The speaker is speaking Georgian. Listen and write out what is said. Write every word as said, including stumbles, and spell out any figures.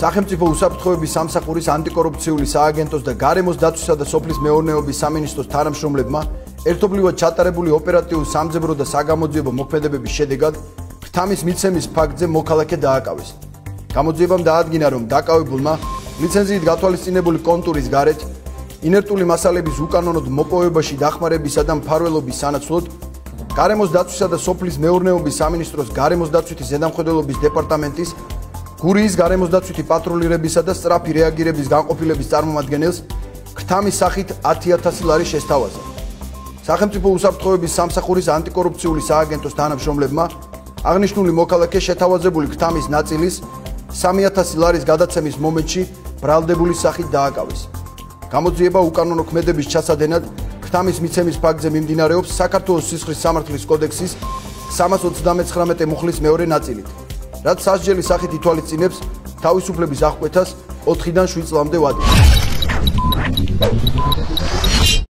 სახელმწიფო უსაფრთხოების სამსახურის ანტიკორუფციული სააგენტოს და გარემოს დაცვისა და სოფლის მეურნეობის სამინისტროს თანამშრომლებმა ერთობლივად ჩატარებული ოპერატიული სამძებრო და საგამოძიებო მოქმედებების შედეგად ღთამის მიცემის ფაქტზე მოქალაქე დააკავეს. გამოძიებამ დაადგინა, რომ დაკავებულმა ლიცენზიით გათვალისწინებული კონტურის გარეთ ინერტული მასალების უკანონოდ მოპოვებაში დახმარებისა და მფარველობის სანაცვლოდ გარემოს დაცვისა და სოფლის მეურნეობის სამინისტროს გარემოს დაცვითი ზედამხედველობის დეპარტამენტის გურიის გარემოს დაცვითი პატრულირებისა და სწრაფი რეაგირების განყოფილების წარმომადგენელს ღთამის სახით ათი ათასი ლარი შესთავაზა. სახელმწიფო უსაფრთხოების სამსახურის ანტიკორუფციული სააგენტოს თანამშრომლებმა აღნიშნული მოქალაქე შეთავაზებული ღთამის ნაწილის სამი ათასი ლარის გადაცემის მომენტში ბრალდებული სახით დააკავეს. გამოძიება უკანონო ქმედების ჩასადენად ღთამის მიცემის ფაქტზე მიმდინარეობს საქართველოს სისხლის სამართლის კოდექსის სამას ოცდამეცხრამეტე მუხლის მეორე ნაწილით, რაც სასჯელი სახით ითვალისწინებს თავისუფლების აღკვეთას ოთხიდან შვიდ წლამდე ვადით.